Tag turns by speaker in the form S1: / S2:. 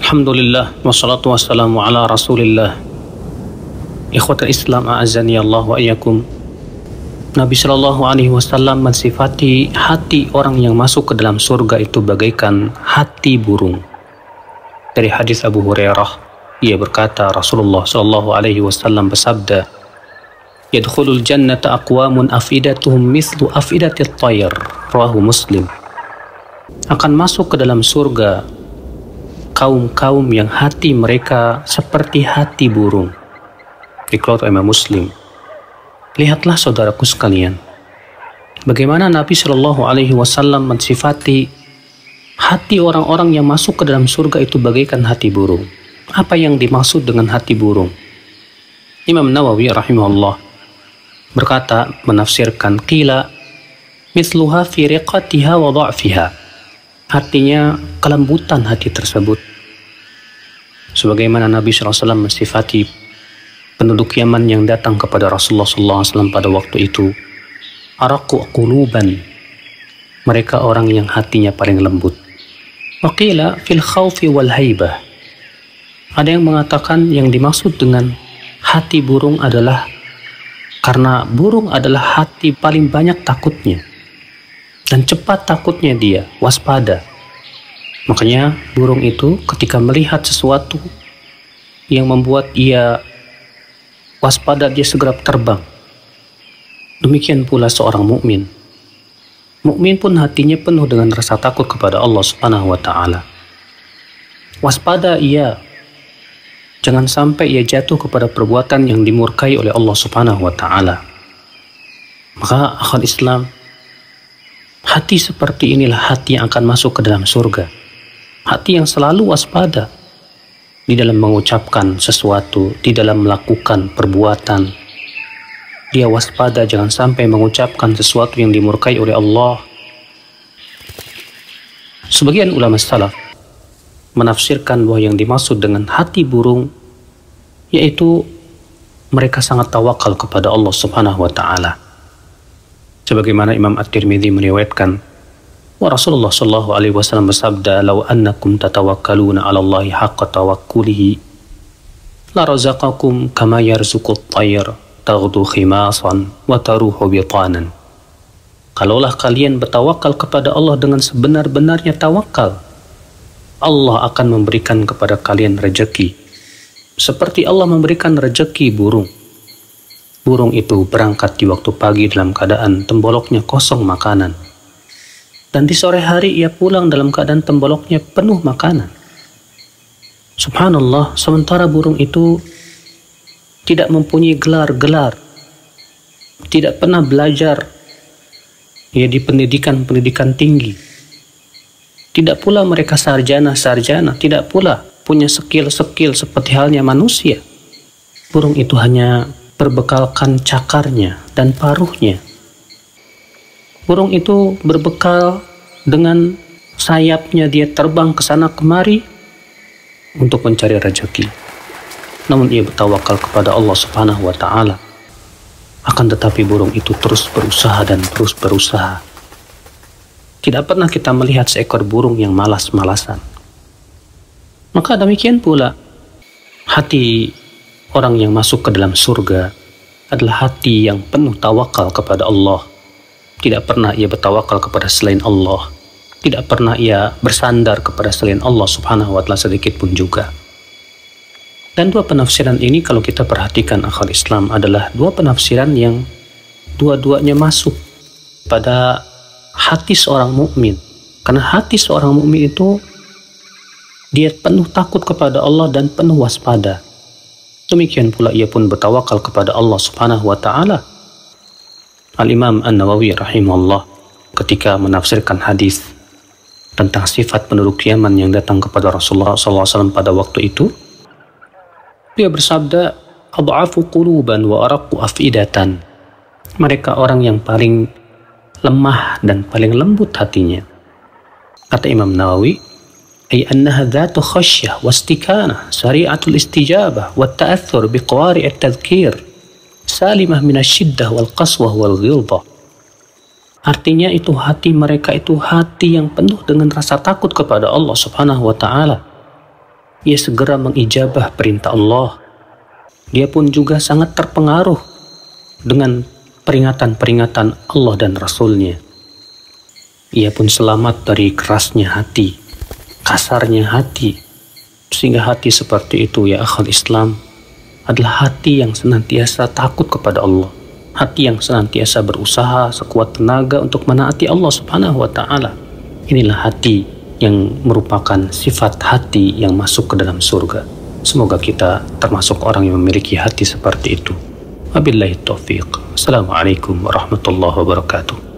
S1: Alhamdulillah wassalatu wassalamu ala Rasulillah. Ikhwatul Islam a'azzani Allah wa iyyakum. Nabi sallallahu alaihi wasallam mensifati hati orang yang masuk ke dalam surga itu bagaikan hati burung. Dari hadis Abu Hurairah, ia berkata, Rasulullah sallallahu alaihi wasallam bersabda, "Yadkhulul jannata aqwamun afidatuhum mithlu afidatit tayr." Rawahu Muslim. Akan masuk ke dalam surga kaum-kaum yang hati mereka seperti hati burung. Dikeluarkan Imam Muslim. Lihatlah saudaraku sekalian, bagaimana Nabi Shallallahu Alaihi Wasallam mensifati hati orang-orang yang masuk ke dalam surga itu bagaikan hati burung. Apa yang dimaksud dengan hati burung? Imam Nawawi rahimahullah berkata, menafsirkan, qila mithluha fi riqatiha wa dha'fiha. Artinya kelembutan hati tersebut. Sebagaimana Nabi SAW mensifati penduduk Yaman yang datang kepada Rasulullah SAW pada waktu itu, araqu quluban, mereka orang yang hatinya paling lembut. Wa qila fil khawfi wal haibah. Ada yang mengatakan yang dimaksud dengan hati burung adalah karena burung adalah hati paling banyak takutnya dan cepat takutnya dia, waspada. Makanya burung itu ketika melihat sesuatu yang membuat ia waspada, dia segera terbang. Demikian pula seorang mukmin. Mukmin pun hatinya penuh dengan rasa takut kepada Allah Subhanahu wa taala. Waspada ia, jangan sampai ia jatuh kepada perbuatan yang dimurkai oleh Allah Subhanahu wa taala. Maka akhwat Islam, hati seperti inilah hati yang akan masuk ke dalam surga. Hati yang selalu waspada di dalam mengucapkan sesuatu, di dalam melakukan perbuatan. Dia waspada jangan sampai mengucapkan sesuatu yang dimurkai oleh Allah. Sebagian ulama salaf menafsirkan bahwa yang dimaksud dengan hati burung yaitu mereka sangat tawakal kepada Allah Subhanahu wa taala. Sebagaimana Imam At-Tirmidzi meriwayatkan, wa Rasulullah sallallahu alaihi wasallam bersabda, "Law annakum tatawakkaluna 'ala Allahi haqqa tawakkulihi la razaqakum kama yarzuqut tayr taghdu khimasan wa taruhu bitanan." Kalaulah kalian bertawakal kepada Allah dengan sebenar-benarnya tawakal, Allah akan memberikan kepada kalian rezeki seperti Allah memberikan rezeki burung. Burung itu berangkat di waktu pagi dalam keadaan temboloknya kosong makanan. Dan di sore hari ia pulang dalam keadaan temboloknya penuh makanan. Subhanallah, sementara burung itu tidak mempunyai gelar-gelar, tidak pernah belajar di pendidikan tinggi. Tidak pula mereka sarjana, tidak pula punya skill-skill seperti halnya manusia. Burung itu hanya berbekalkan cakarnya dan paruhnya. Burung itu berbekal dengan sayapnya, dia terbang ke sana kemari untuk mencari rezeki. Namun ia bertawakal kepada Allah Subhanahu wa taala. Akan tetapi burung itu terus berusaha dan terus berusaha. Tidak pernah kita melihat seekor burung yang malas-malasan. Maka demikian pula hati orang yang masuk ke dalam surga adalah hati yang penuh tawakal kepada Allah. Tidak pernah ia bertawakal kepada selain Allah. Tidak pernah ia bersandar kepada selain Allah Subhanahu wa taala sedikit pun juga. Dan dua penafsiran ini kalau kita perhatikan akhwat Islam adalah dua penafsiran yang dua-duanya masuk pada hati seorang mukmin. Karena hati seorang mukmin itu dia penuh takut kepada Allah dan penuh waspada. Demikian pula ia pun bertawakal kepada Allah Subhanahu wa taala. Al-Imam An-Nawawi rahimahullah ketika menafsirkan hadis tentang sifat penduduk Yaman yang datang kepada Rasulullah SAW pada waktu itu, dia bersabda, "Ad'afu quluban wa araqqu afidatan." Mereka orang yang paling lemah dan paling lembut hatinya. Kata Imam Nawawi, "Ay annaha dhatu khasyah wa istikanah, sari'atul istijabah wa ta'athur biqawari' at-tadhkir, salimah minasyiddah wal qaswah wal ghildah." Artinya itu hati mereka itu hati yang penuh dengan rasa takut kepada Allah Subhanahu wa taala. ia segera mengijabah perintah Allah. Dia pun juga sangat terpengaruh dengan peringatan-peringatan Allah dan Rasul-Nya. Ia pun selamat dari kerasnya hati, kasarnya hati, sehingga hati seperti itu, ya akhul Islam, adalah hati yang senantiasa takut kepada Allah, hati yang senantiasa berusaha sekuat tenaga untuk menaati Allah Subhanahu wa Ta'ala. Inilah hati yang merupakan sifat hati yang masuk ke dalam surga. Semoga kita termasuk orang yang memiliki hati seperti itu. Wabillahi taufiq. Assalamualaikum warahmatullahi wabarakatuh.